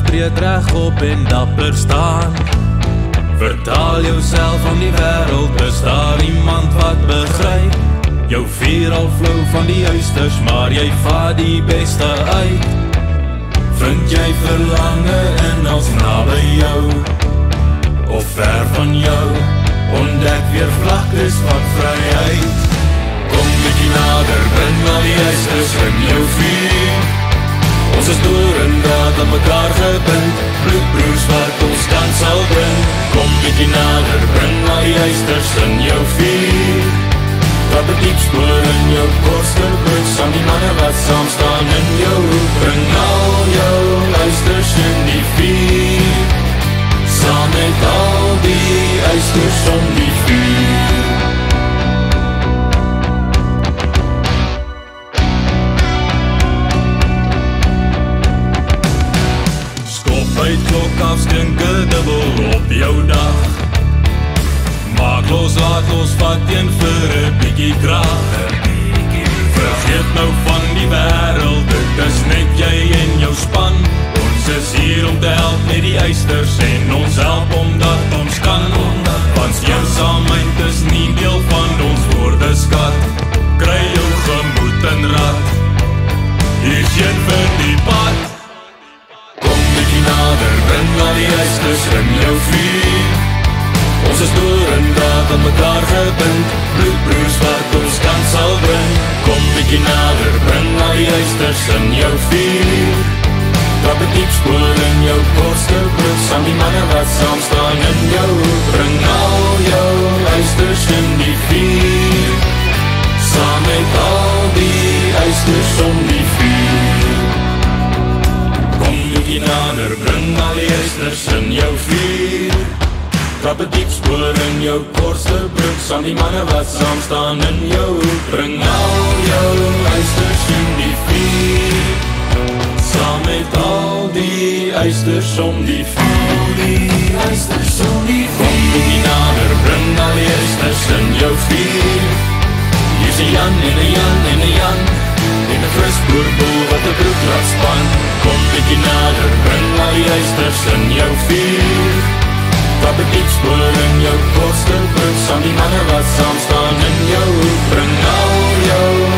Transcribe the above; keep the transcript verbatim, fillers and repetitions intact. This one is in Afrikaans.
treed regop en dapper staan. Vertaal jouself van die wêreld, is daar iemand wat begryp? Jou vier al flou van die huisters, maar jy vat die beste uit. Vind jy verlange in als naby jou, of ver van jou, ontdek weer vlaktes van vryheid. Kom bietjie nader, bring al die huisters in jou vuur. Ons is door en daad aan mekaar gebind, bloedbroers wat ons kan sal bring. Kom bietjie nader, bring al die huisters in jou vuur. Trap 'n diep spoor in jou korste brug, saam die manne wat saam staan in jou hoek. Bring al jou huisters in die vuur, saam met al die huisters om die vuur. Uit klok af stinke dubbel op jou dag. Maak los, laat los, vat een vir 'n bietjie krag. Vergeet nou van die wêreld, dit is net jy en jou span. Ons is hier om te help met die eisters en ons help omdat ons kan. Want eensaamheid is nie deel van ons woordeskat. Kry jou gemoed in rad, hier's een vir die pad. Nader, bring al die huisters in jou vuur. Ons is door en daad aan mekaar gebind, bloedbroers wat ons kan sal bring. Kom bietjie nader, bring al die huisters in jou vuur. Trap 'n diep spoor in jou kortste brug, saam die manne wat saam staan in jou hoek. Bring al jou huisters in die vuur, saam met al die huisters om die vuur. Bietjie nader, bring al die huisters in jou vuur. Trap 'n diep spoor in jou kortste brug, saam die manne wat saam staan in jou hoek. Bring al jou huisters in die vuur, saam met al die huisters om die vuur. Al die huisters om die vuur. Kom bietjie nader, bring al die huisters in jou vuur. Hier's 'n Jan en 'n Jan en 'n Jan, en 'n fris boerboel wat 'n broek laat span. Kom bietjie nader, bring al die huisters in jou vuur. Trap 'n diep spoor in jou kortste brug, saam die manne wat saam staan in jou hoek. Bring al jou